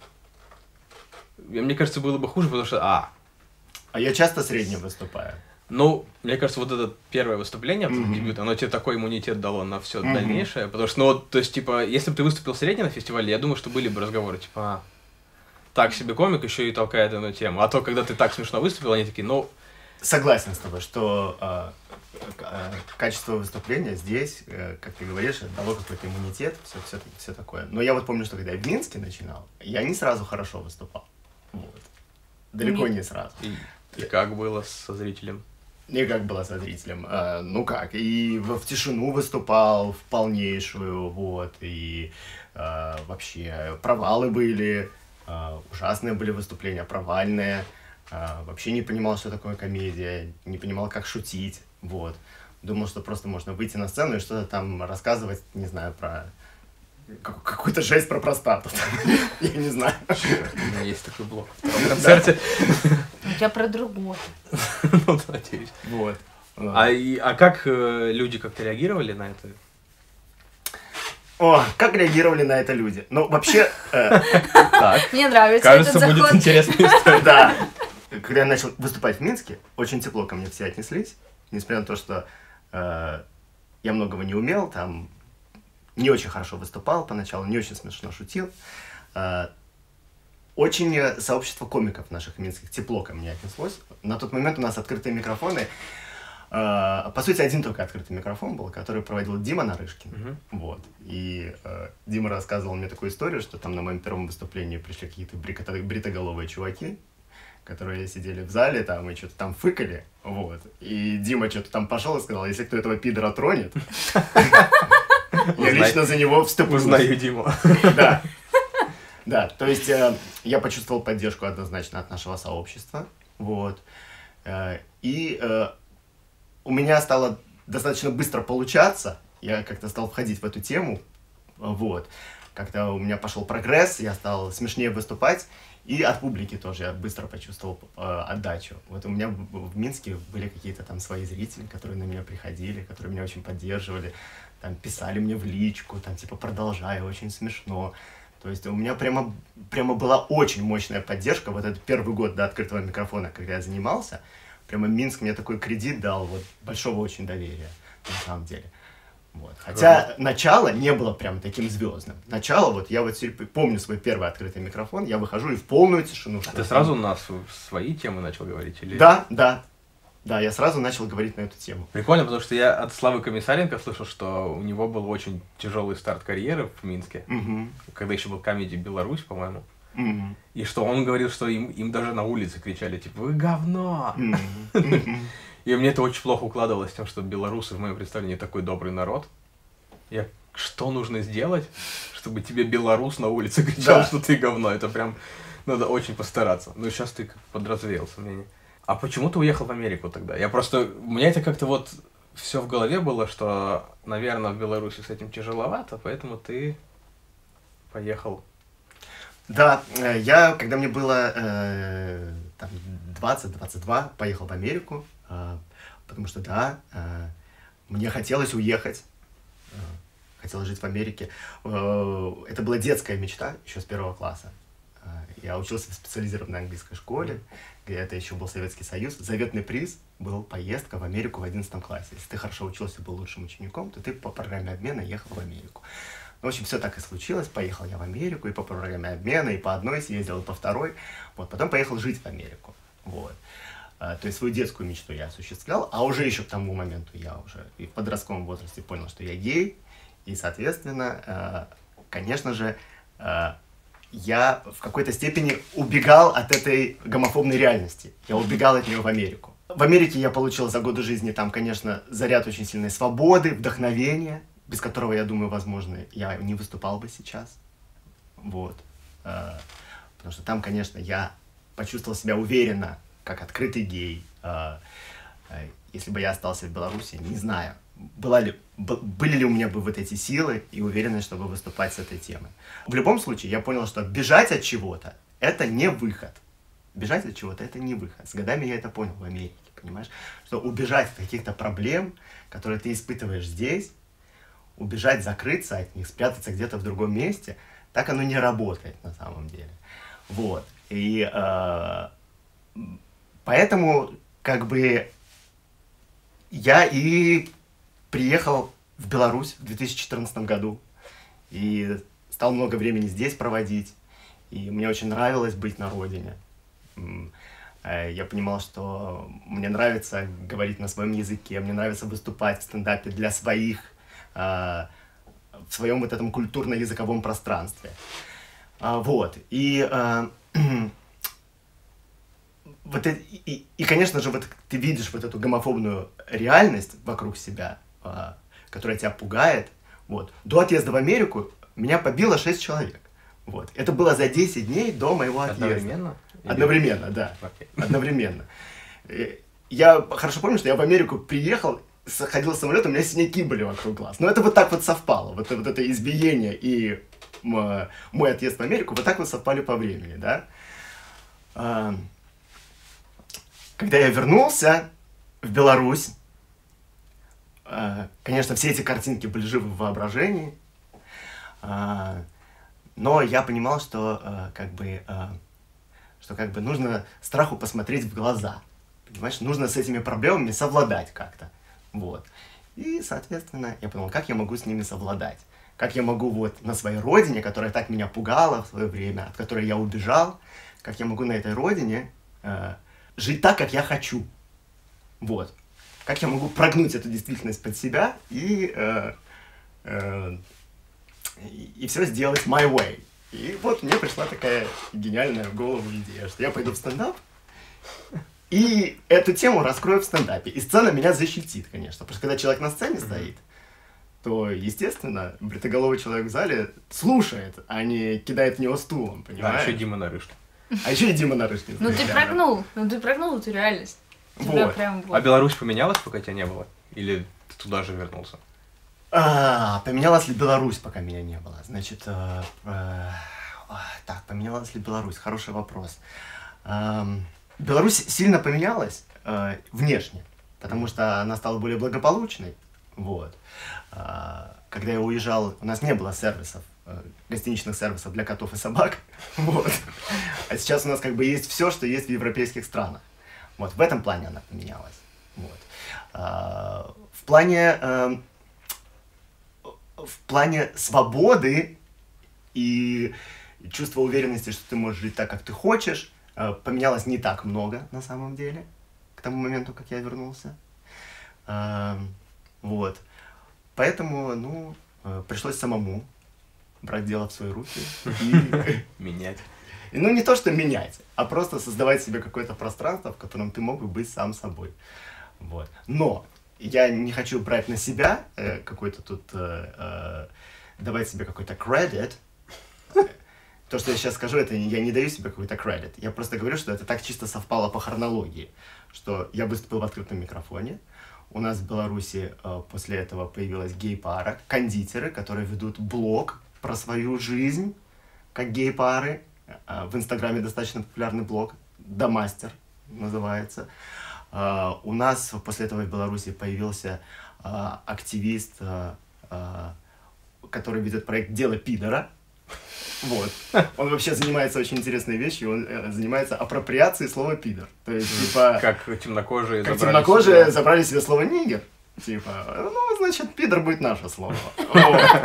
мне кажется, было бы хуже, потому что... А, а я часто средне выступаю. Ну, мне кажется, вот это первое выступление, mm-hmm. дебют, оно тебе такой иммунитет дало на все mm-hmm. дальнейшее, потому что, ну, вот, то есть, типа, если бы ты выступил средне на фестивале, я думаю, что были бы разговоры, типа, а, так себе комик еще и толкает эту тему, а то, когда ты так смешно выступил, они такие, ну... Согласен с тобой, что э, э, качество выступления здесь, э, как ты говоришь, дало какой-то иммунитет, все, все, все такое. Но я вот помню, что когда я в Минске начинал, я не сразу хорошо выступал, вот, далеко mm-hmm. не сразу. И, и как было со зрителем? И как было со зрителем? А, ну как, и в, в тишину выступал в полнейшую, вот, и а, вообще провалы были, а, ужасные были выступления, провальные, а, вообще не понимал, что такое комедия, не понимал, как шутить, вот. Думал, что просто можно выйти на сцену и что-то там рассказывать, не знаю, про какую-то жесть про простату. Я не знаю. У меня есть такой блок в втором концерте. У тебя про другое. Ну, надеюсь. Вот. А, и, а как э, люди как-то реагировали на это? О, как реагировали на это люди? Ну, вообще... э, Так. Мне нравится Кажется, этот будет заход. интересная история. Да. Когда я начал выступать в Минске, очень тепло ко мне все отнеслись. Несмотря на то, что э, я многого не умел, там не очень хорошо выступал поначалу, не очень смешно шутил. Э, очень э, сообщество комиков наших минских тепло ко мне отнеслось. На тот момент у нас открытые микрофоны. Э, по сути, один только открытый микрофон был, который проводил Дима Нарышкин. Мгм. Вот. И э, Дима рассказывал мне такую историю, что там на моем первом выступлении пришли какие-то брикото- бритоголовые чуваки, которые сидели в зале там и что-то там фыкали, вот. И Дима что-то там пошел и сказал, если кто этого пидора тронет, я лично за него вступлю. Узнаю Диму. Да. Да, то есть э, я почувствовал поддержку однозначно от нашего сообщества, вот. Э, и э, у меня стало достаточно быстро получаться, я как-то стал входить в эту тему, вот. Как-то у меня пошел прогресс, я стал смешнее выступать, и от публики тоже я быстро почувствовал э, отдачу. Вот у меня в, в Минске были какие-то там свои зрители, которые на меня приходили, которые меня очень поддерживали, там писали мне в личку, там типа продолжай, очень смешно. То есть у меня прямо, прямо была очень мощная поддержка. Вот этот первый год до открытого микрофона, когда я занимался, прямо Минск мне такой кредит дал, вот большого очень доверия, на самом деле. Вот. Хотя ага. начало не было прям таким звездным. Начало, вот я вот помню свой первый открытый микрофон, я выхожу и в полную тишину. А ты сразу на свои темы начал говорить? Или... Да, да. Да, я сразу начал говорить на эту тему. Прикольно, потому что я от Славы Комиссаренко слышал, что у него был очень тяжелый старт карьеры в Минске, угу. когда еще был Comedy Беларусь, по-моему. Угу. И что он говорил, что им, им даже на улице кричали, типа, вы говно! Угу. И мне это очень плохо укладывалось с тем, что белорусы в моем представлении такой добрый народ. Я, что нужно сделать, чтобы тебе белорус на улице кричал, да. что ты говно? Это прям надо очень постараться. Ну, сейчас ты как подразвеял сомнения. А почему ты уехал в Америку тогда? Я просто... У меня это как-то вот все в голове было, что, наверное, в Беларуси с этим тяжеловато, поэтому ты поехал. Да, я, когда мне было э, там, двадцать-двадцать два, поехал в Америку, э, потому что, да, э, мне хотелось уехать, э, хотелось жить в Америке. Э, это была детская мечта еще с первого класса. Э, я учился в специализированной английской школе, где это еще был Советский Союз. Заветный приз был поездка в Америку в одиннадцатом классе. Если ты хорошо учился, был лучшим учеником, то ты по программе обмена ехал в Америку. В общем, все так и случилось. Поехал я в Америку и по программе обмена, и по одной съездил, и по второй. Вот. Потом поехал жить в Америку. Вот. А, то есть свою детскую мечту я осуществлял, а уже еще к тому моменту я уже и в подростковом возрасте понял, что я гей. И, соответственно, а, конечно же, а, я в какой-то степени убегал от этой гомофобной реальности. Я убегал от нее в Америку. В Америке я получил за годы жизни там, конечно, заряд очень сильной свободы, вдохновения, без которого, я думаю, возможно, я не выступал бы сейчас. Вот. Потому что там, конечно, я почувствовал себя уверенно, как открытый гей. Если бы я остался в Беларуси, не знаю, была ли, были ли у меня бы вот эти силы и уверенность, чтобы выступать с этой темой. В любом случае, я понял, что бежать от чего-то – это не выход. Бежать от чего-то – это не выход. С годами я это понял в Америке, понимаешь? Что убежать от каких-то проблем, которые ты испытываешь здесь, убежать, закрыться от них, спрятаться где-то в другом месте, так оно не работает на самом деле. Вот. И э, поэтому, как бы, я и приехал в Беларусь в две тысячи четырнадцатом году и стал много времени здесь проводить. И мне очень нравилось быть на родине. Я понимал, что мне нравится говорить на своем языке, мне нравится выступать в стендапе для своих, в своем вот этом культурно-языковом пространстве. Вот. И вот это, и, и, конечно же, вот ты видишь вот эту гомофобную реальность вокруг себя, а, которая тебя пугает. Вот. До отъезда в Америку меня побило шесть человек. Вот. Это было за десять дней до моего отъезда. Одновременно? Одновременно, да. Okay. Одновременно. Я хорошо помню, что я в Америку приехал, ходил в самолет, у меня синяки были вокруг глаз. Но это вот так вот совпало. Вот, вот это избиение и мой отъезд в Америку вот так вот совпали по времени, да. Когда я вернулся в Беларусь, конечно, все эти картинки были живы в воображении, но я понимал, что как бы, что как бы нужно страху посмотреть в глаза, понимаешь, нужно с этими проблемами совладать как-то, вот. И, соответственно, я подумал, как я могу с ними совладать, как я могу вот на своей родине, которая так меня пугала в свое время, от которой я убежал, как я могу на этой родине э, жить так, как я хочу, вот. Как я могу прогнуть эту действительность под себя и, э, э, и, и все сделать my way. И вот мне пришла такая гениальная в голову идея, что я пойду в стендап и эту тему раскрою в стендапе. И сцена меня защитит, конечно. Потому что когда человек на сцене стоит, то, естественно, бритоголовый человек в зале слушает, а не кидает в него стулом, понимаешь? А еще Дима Нарышкин. А еще и Дима Нарышкин. Ну ты прогнул, ну ты прогнул эту реальность. Вот. Прям вот. А Беларусь поменялась, пока тебя не было? Или ты туда же вернулся? А, поменялась ли Беларусь, пока меня не было? Значит, э, э, так, поменялась ли Беларусь? Хороший вопрос. Э, Беларусь сильно поменялась э, внешне, потому что она стала более благополучной. Вот. Э, когда я уезжал, у нас не было сервисов, э, гостиничных сервисов для котов и собак. Вот. А сейчас у нас как бы есть все, что есть в европейских странах. Вот, в этом плане она поменялась. Вот. А, в плане, э, в плане свободы и чувства уверенности, что ты можешь жить так, как ты хочешь, э, поменялось не так много, на самом деле, к тому моменту, как я вернулся. А, вот. Поэтому, ну, э, пришлось самому брать дело в свои руки и... Менять. Ну, не то, что менять, а просто создавать себе какое-то пространство, в котором ты мог бы быть сам собой. Вот. Но я не хочу брать на себя э, какой-то тут, э, э, давать себе какой-то кредит. То, что я сейчас скажу, это я не даю себе какой-то кредит. Я просто говорю, что это так чисто совпало по хронологии, что я выступил в открытом микрофоне. У нас в Беларуси э, после этого появилась гей-пара, кондитеры, которые ведут блог про свою жизнь, как гей-пары. В Инстаграме достаточно популярный блог, Дамастер называется. Uh, у нас после этого в Беларуси появился uh, активист, uh, uh, который ведет проект «Дело пидора». Вот. Он вообще занимается очень интересной вещью, он uh, занимается апроприацией слова «пидор». То есть, типа... Как темнокожие как забрали темнокожие себе... забрали себе слово «нигер». Типа, ну, значит, «пидор» будет наше слово. Вот.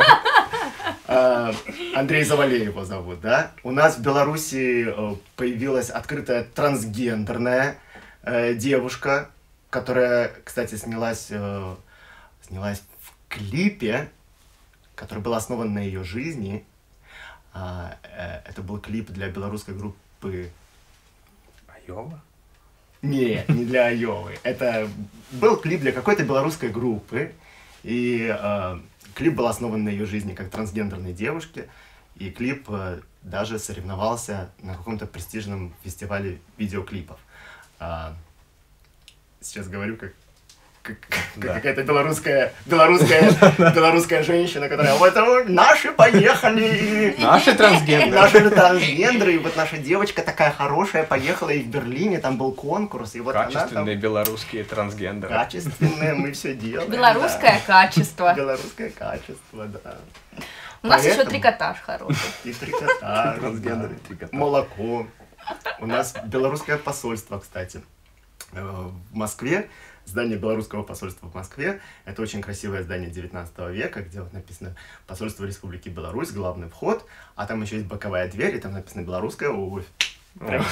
Андрей Завалей его зовут, да? У нас в Беларуси появилась открытая трансгендерная э, девушка, которая, кстати, снялась, э, снялась в клипе, который был основан на ее жизни. А, э, это был клип для белорусской группы... Айова? Не, не для Айовы. Это был клип для какой-то белорусской группы. И... Э, Клип был основан на ее жизни как трансгендерной девушки, и клип э, даже соревновался на каком-то престижном фестивале видеоклипов. А, сейчас говорю, как, как, Да. как какая-то белорусская, белорусская, белорусская женщина, которая вот наши поехали, Наши трансгендеры. наши трансгендеры, и вот наша девочка такая хорошая поехала, и в Берлине там был конкурс, и вот она там... Качественные белорусские трансгендеры. Качественные, мы все делаем. Белорусское да. качество. Белорусское качество, да. У нас еще Поэтому- трикотаж хороший. И трикотаж, Трансгендеры, да. трикотаж. Молоко. У нас белорусское посольство, кстати, э, в Москве. Здание белорусского посольства в Москве. Это очень красивое здание девятнадцатого века, где вот написано «Посольство Республики Беларусь», главный вход, а там еще есть боковая дверь, и там написано «Белорусская обувь». Прям.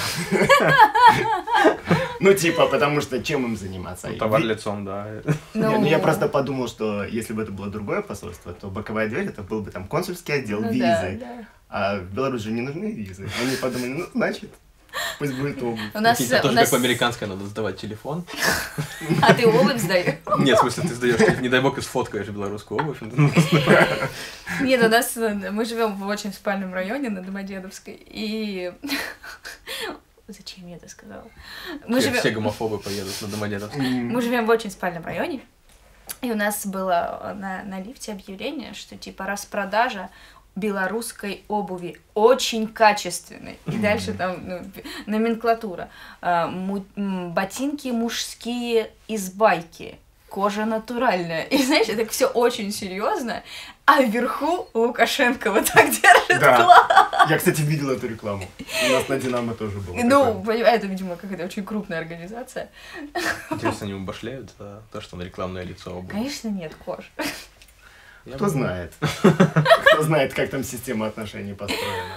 Ну, типа, потому что чем им заниматься? Ну, товар Ви- лицом, да. Не, ну я просто подумал, что если бы это было другое посольство, то боковая дверь это был бы там консульский отдел, Ну да, визы. да. А в Беларуси же не нужны визы. Они подумали, ну, значит, Пусть будет обувь. У нас, Это у тоже нас... как по-американски надо сдавать телефон. А ты обувь сдаешь? Нет, в смысле, ты сдаешь, не дай бог, и сфоткаешь белорусскую обувь. Нет, у нас мы живем в очень спальном районе на Домодедовской, и зачем я это сказала? Мы Все, живем... все гомофобы поедут на Домодедовск. Мы живем в очень спальном районе, и у нас было на, на лифте объявление, что типа распродажа белорусской обуви очень качественной. И дальше там ну, номенклатура. А, му, м, ботинки мужские из байки. Кожа натуральная. И знаешь, это все очень серьезно, а вверху Лукашенко вот так держит Да. класс. Я, кстати, видел эту рекламу. У нас на Динамо тоже было. Ну, понимаешь, это, видимо, какая-то очень крупная организация. Интересно, они ему башляют за то, что он рекламное лицо обуви. Конечно, нет кожи. Я Кто бы- знает? Кто знает, как там система отношений построена?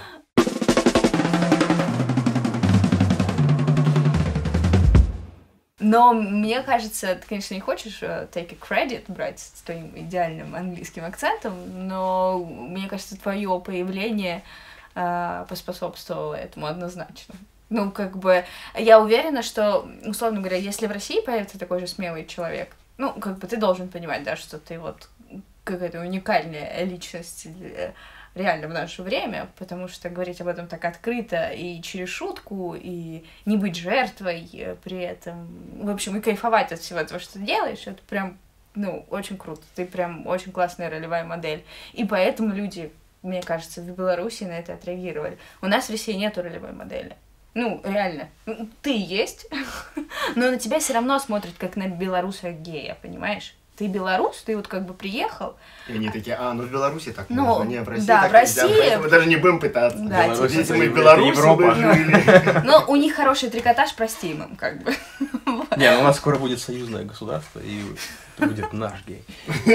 Но мне кажется, ты, конечно, не хочешь э, take a credit брать с твоим идеальным английским акцентом, но мне кажется, твое появление э, поспособствовало этому однозначно. Ну, как бы, я уверена, что, условно говоря, если в России появится такой же смелый человек, ну, как бы ты должен понимать, да, что ты вот какая-то уникальная личность э, реально в наше время, потому что говорить об этом так открыто и через шутку, и не быть жертвой э, при этом, в общем, и кайфовать от всего этого, что ты делаешь, это прям, ну, очень круто, ты прям очень классная ролевая модель, и поэтому люди, мне кажется, в Беларуси на это отреагировали. У нас в России нету ролевой модели. Ну, реально, ну, ты есть, но на тебя все равно смотрят как на белоруса-гея, понимаешь? Ты белорус, ты вот как бы приехал. И они такие, а, ну в Беларуси так Ну, можно, не, в России да, так в нельзя, России- поэтому мы даже не будем пытаться. Да, Беларусь типа- Если это мы Ев- в Беларуси это Европа. бы жили. Но у них хороший трикотаж, простим им, как бы. Не, ну у нас скоро будет союзное государство, и это будет наш гей.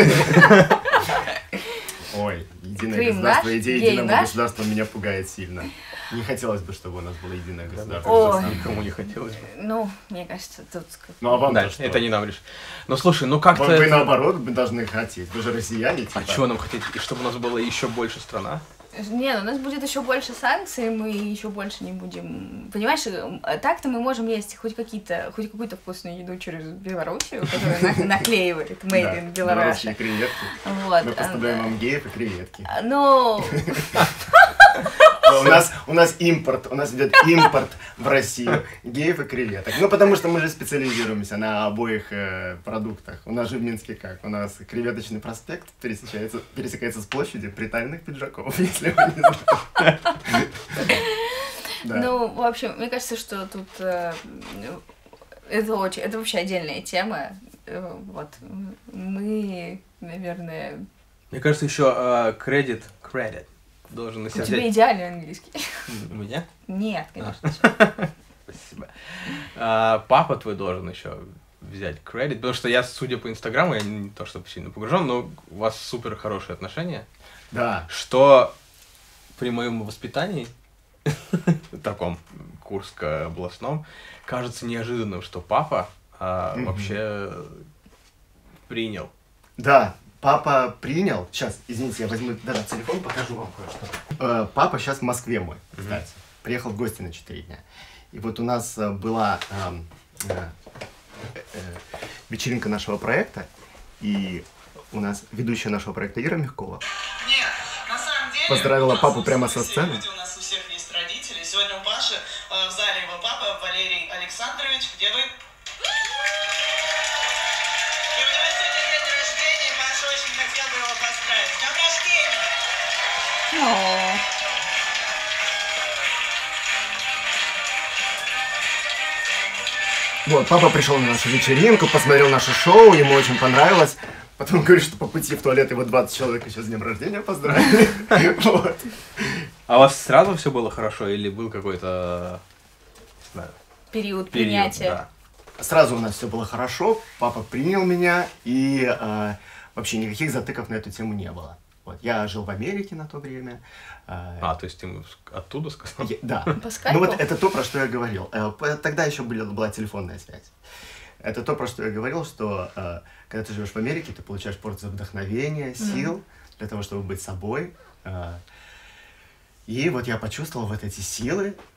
Ой, единое Крым государство, наш, идея гей единого наш. государства меня пугает сильно. Не хотелось бы, чтобы у нас было единое государство. Ой. это самое. Никому не хотелось бы. Ну, мне кажется, тут... как- Ну а вам Да, что? это не нам лишь. Ну слушай, ну как-то... Вы, вы это- наоборот вы должны хотеть. Вы же россияне, типа. А чего нам хотеть? И чтобы у нас было еще больше страна? Не, ну у нас будет еще больше санкций, мы еще больше не будем... Понимаешь, э, так-то мы можем есть хоть какие-то, хоть какую-то вкусную еду через Белоруссию, которая на- наклеивает Made Да, in белорусские Belarus. креветки. Вот. Мы поставляем а, вам геев и креветки. а, Ну, А У нас, у нас импорт, у нас идет импорт в Россию геев и креветок. Ну, потому что мы же специализируемся на обоих э, продуктах. У нас же в Минске как? У нас креветочный проспект пересекается, пересекается с площадью притальных пиджаков, если вы не знаете. Да. ну, в общем, мне кажется, что тут э, это очень, это вообще отдельная тема. Э, Вот мы, наверное, Мне кажется, еще кредит, кредит должен на у себя тебя взять. идеальный английский. У меня? Нет, конечно. Спасибо. А, папа твой должен еще взять кредит, потому что я, судя по Инстаграму, я не то чтобы сильно погружен, но у вас супер хорошие отношения, Да. что при моем воспитании, таком Курско-областном, кажется неожиданным, что папа а, Мгм. вообще принял. Да, папа принял. Сейчас, извините, я возьму даже телефон, покажу вам кое-что. Э, Папа сейчас в Москве мой, кстати. Приехал в гости на четыре дня. И вот у нас э, была эм, э, э, вечеринка нашего проекта, и у нас ведущая нашего проекта Ира Мягкова. Нет, на самом деле... Поздравила у нас папу на прямо самом со деле сцены. люди, У нас у всех есть родители. Сегодня у Паши э, в зале его папа Валерий Александрович. Где вы? И у него сегодня день рождения, и Паша очень хотел бы его поздравить. С днем рождения! О, Вот, папа пришел на нашу вечеринку, посмотрел наше шоу, ему очень понравилось. Потом говорит, что по пути в туалет его двадцать человек еще с днем рождения поздравили. Вот. А у вас сразу все было хорошо или был какой-то, не знаю, период период? принятия. Да. Сразу у нас все было хорошо, папа принял меня, и э, вообще никаких затыков на эту тему не было. Вот, я жил в Америке на то время. э, А, то есть ты ему оттуда сказал? я- да. По скайпу? Ну вот это то, про что я говорил. Э, п- Тогда еще были- была телефонная связь. Это то, про что я говорил, что э, когда ты живешь в Америке, ты получаешь порцию вдохновения, сил для того, чтобы быть собой. Э, И вот я почувствовал вот эти силы,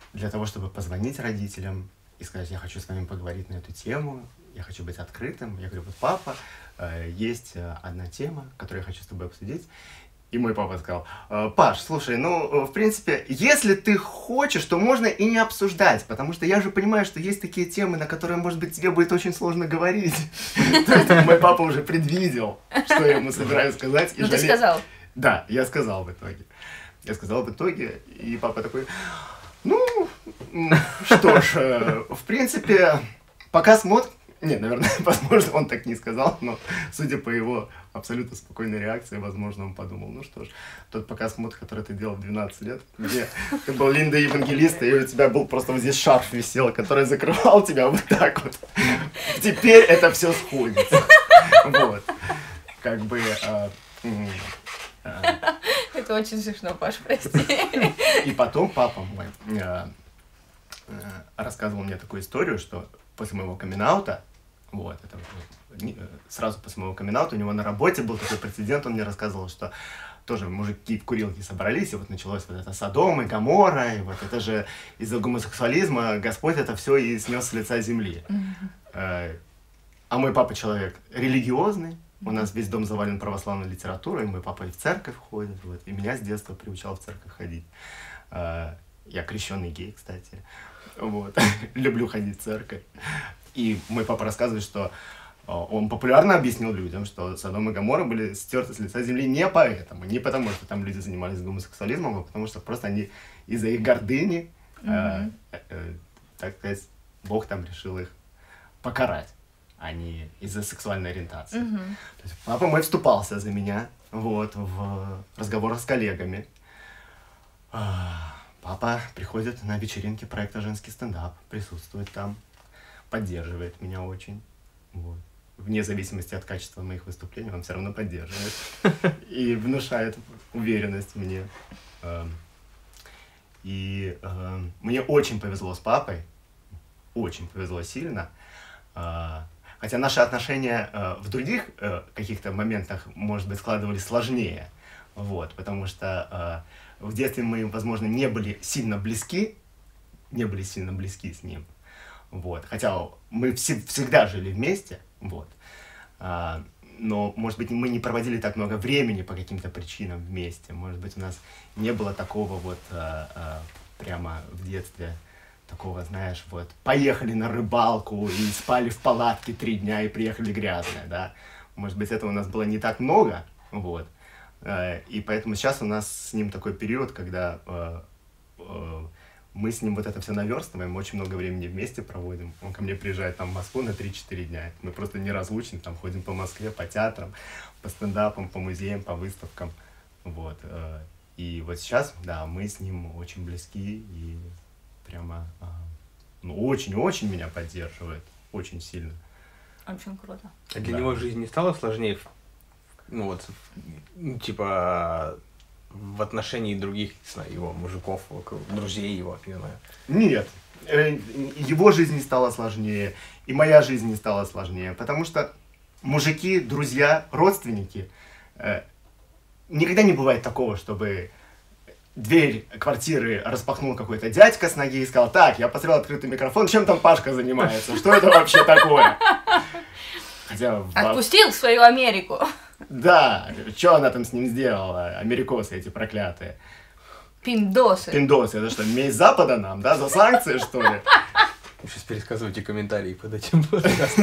для того, чтобы позвонить родителям и сказать, я хочу с вами поговорить на эту тему, я хочу быть открытым. Я говорю, вот, папа, э, есть одна тема, которую я хочу с тобой обсудить. И мой папа сказал, Паш, слушай, ну, в принципе, если ты хочешь, то можно и не обсуждать, потому что я же понимаю, что есть такие темы, на которые, может быть, тебе будет очень сложно говорить. То есть мой папа уже предвидел, что я ему собираюсь сказать. Ну, ты сказал? Да, я сказал в итоге. Я сказал в итоге, и папа такой, ну, что ж, в принципе, пока смотрим. Не, наверное, возможно, он так не сказал, но судя по его абсолютно спокойной реакции, возможно, он подумал, ну что ж, тот показ-мод, который ты делал в двенадцать лет, где ты был Линдой Евангелиста, и у тебя был просто вот здесь шарф висел, который закрывал тебя вот так вот. Теперь это все сходится. Вот. Как бы... А, а... Это очень смешно, Паш, прости. И потом папа мой а, а, рассказывал мне такую историю, что после моего камин-аута, вот, это сразу после моего камин-аута у него на работе был такой прецедент, он мне рассказывал, что тоже мужики в курилке собрались, и вот началось вот это Содом и Гоморра, и вот это же из-за гомосексуализма Господь это все и снес с лица земли. Mm-hmm. А мой папа человек религиозный, у нас весь дом завален православной литературой, мой папа и в церковь ходит, вот, и меня с детства приучал в церковь ходить. Я крещеный гей, кстати. Вот. Люблю ходить в церковь. И мой папа рассказывает, что он популярно объяснил людям, что Содом и Гоморра были стерты с лица земли не поэтому, не потому, что там люди занимались гомосексуализмом, а потому что просто они из-за их гордыни, mm-hmm. э, э, так сказать, Бог там решил их покарать, а не из-за сексуальной ориентации. Mm-hmm. То есть папа мой вступался за меня вот, в разговорах с коллегами. Папа приходит на вечеринки проекта «Женский стендап», присутствует там, поддерживает меня очень. Вот. Вне зависимости от качества моих выступлений, он все равно поддерживает. И внушает уверенность мне. И мне очень повезло с папой. Очень повезло сильно. Хотя наши отношения в других каких-то моментах, может быть, складывались сложнее. Вот, потому что э, в детстве мы, возможно, не были сильно близки, не были сильно близки с ним, вот, хотя мы все, всегда жили вместе, вот, э, но, может быть, мы не проводили так много времени по каким-то причинам вместе, может быть, у нас не было такого вот э, э, прямо в детстве, такого, знаешь, вот, поехали на рыбалку и спали в палатке три дня и приехали грязные, да, может быть, этого у нас было не так много, вот. И поэтому сейчас у нас с ним такой период, когда э, э, мы с ним вот это все наверстываем, очень много времени вместе проводим. Он ко мне приезжает там в Москву на три-четыре дня. Мы просто неразлучны, там ходим по Москве, по театрам, по стендапам, по музеям, по выставкам. Вот. Э, и вот сейчас, да, мы с ним очень близки и прямо э, ну, очень-очень меня поддерживает, очень сильно. Очень круто. А для да. него жизнь не стала сложнее? Ну вот, типа, в отношении других, не знаю, его мужиков, друзей его, не знаю. Нет, его жизнь не стала сложнее, и моя жизнь не стала сложнее, потому что мужики, друзья, родственники, никогда не бывает такого, чтобы дверь квартиры распахнул какой-то дядька с ноги и сказал, так, я посмотрел открытый микрофон, чем там Пашка занимается, что это вообще такое? Хотя, отпустил в свою Америку. Да, что она там с ним сделала, америкосы эти проклятые. Пиндосы. Пиндосы, это что, месть Запада нам, да, за санкции, что ли? Вы сейчас пересказывайте комментарии под этим подкастом.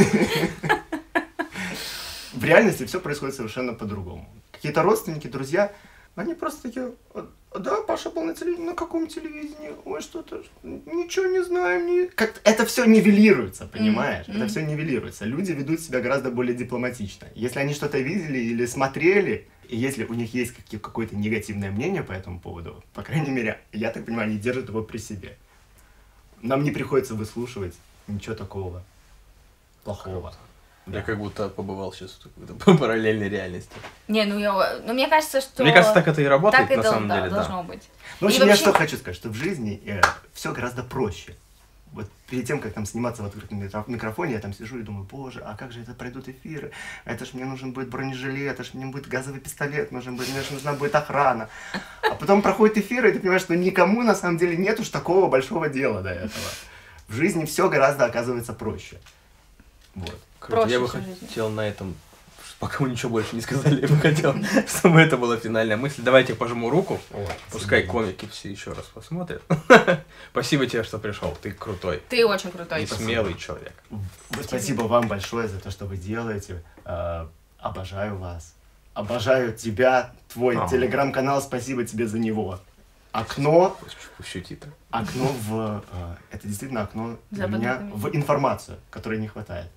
В реальности все происходит совершенно по-другому. Какие-то родственники, друзья, они просто такие, да, Паша был на телевидении, на каком телевидении, ой, что-то, ничего не знаем, не... Как это все нивелируется, понимаешь? Mm-hmm. Это все нивелируется. Люди ведут себя гораздо более дипломатично. Если они что-то видели или смотрели, и если у них есть какое-то негативное мнение по этому поводу, по крайней мере, я так понимаю, они держат его при себе. Нам не приходится выслушивать ничего такого плохого. Я как будто побывал сейчас в какой-то параллельной реальности. Не, ну, я, ну мне кажется, что... Мне кажется, так это и работает, так и на дол- самом да, деле, должно да. быть. Ну, в общем, и я вообще... что хочу сказать, что в жизни э, все гораздо проще. вот перед тем, как там сниматься в открытом микрофоне, я там сижу и думаю, боже, а как же это пройдут эфиры? Это ж мне нужен будет бронежилет, это ж мне будет газовый пистолет, нужен будет, мне ж нужна будет охрана. А потом проходит эфир, и ты понимаешь, что никому на самом деле нет уж такого большого дела до этого. В жизни все гораздо оказывается проще. Вот. Круто. Я бы хотел на этом, пока мы ничего больше не сказали, я бы хотел, чтобы это была финальная мысль. Давайте я пожму руку, О, пускай комики все еще раз посмотрят. Спасибо тебе, что пришел, ты крутой. Ты очень крутой. И смелый человек. Спасибо вам большое за то, что вы делаете. Обожаю вас. Обожаю тебя, твой А. телеграм-канал, спасибо тебе за него. Окно, Пущу титр. окно в... э, Это действительно окно для Западная меня комедия. в информацию, которой не хватает.